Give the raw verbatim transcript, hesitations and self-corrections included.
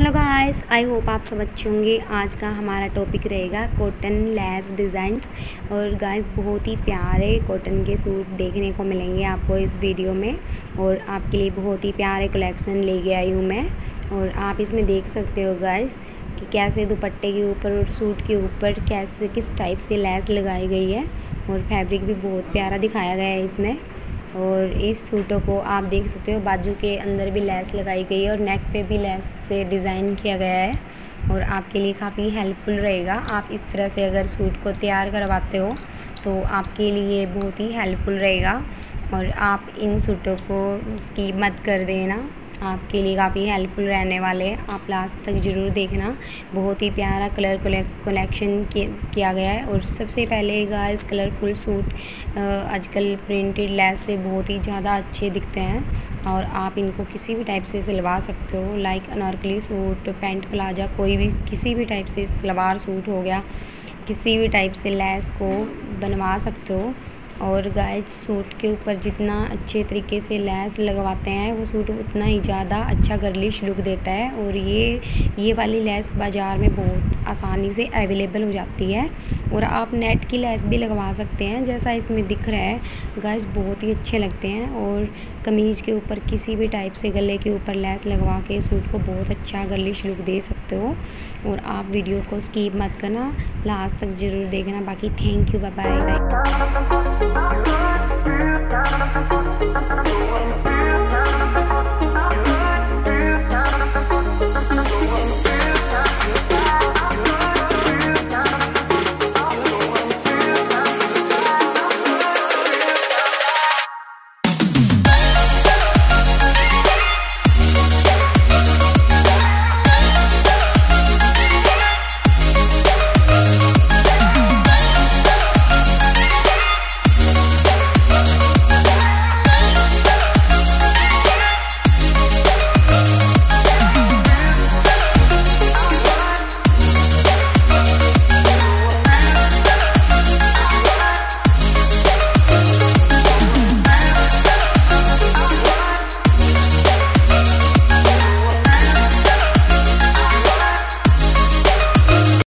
Hello guys, I hope आप सब अच्छे होंगे। आज का हमारा टॉपिक रहेगा कॉटन लेस डिज़ाइंस। और गाइस बहुत ही प्यारे कॉटन के सूट देखने को मिलेंगे आपको इस वीडियो में। और आपके लिए बहुत ही प्यारे कलेक्शन लेके आई हूँ मैं। और आप इसमें देख सकते हो गाइस कि कैसे दुपट्टे के ऊपर और सूट के ऊपर कैसे किस टाइप से लेस लगाई गई है। और फैब्रिक भी बहुत प्यारा दिखाया गया है इसमें। और इस सूटों को आप देख सकते हो, बाजू के अंदर भी लेस लगाई गई है और नेक पे भी लेस से डिज़ाइन किया गया है। और आपके लिए काफ़ी हेल्पफुल रहेगा। आप इस तरह से अगर सूट को तैयार करवाते हो तो आपके लिए बहुत ही हेल्पफुल रहेगा। और आप इन सूटों को स्किप मत कर देना, आपके लिए काफ़ी हेल्पफुल रहने वाले हैं। आप लास्ट तक ज़रूर देखना। बहुत ही प्यारा कलर कलेक्शन किया गया है। और सबसे पहले गाइस कलरफुल सूट आजकल प्रिंटेड लेस से बहुत ही ज़्यादा अच्छे दिखते हैं। और आप इनको किसी भी टाइप से सिलवा सकते हो, like Anarkali suit, pant palazzo, कोई भी किसी भी टाइप से सलवार सूट हो गया, किसी भी टाइप से लेस को बनवा सकते हो। और गाइस सूट के ऊपर जितना अच्छे तरीके से लेस लगवाते हैं वो सूट उतना ही ज़्यादा अच्छा गर्लिश लुक देता है। और ये ये वाली लेस बाज़ार में बहुत आसानी से अवेलेबल हो जाती है। और आप नेट की लेस भी लगवा सकते हैं जैसा इसमें दिख रहा है। गाइस बहुत ही अच्छे लगते हैं। और कमीज़ के ऊपर किसी भी टाइप से गले के ऊपर लेस लगवा के सूट को बहुत अच्छा गर्लिश लुक दे सकते हो। और आप वीडियो को स्किप मत करना, लास्ट तक ज़रूर देखना। बाकी थैंक यू, बाय बाय।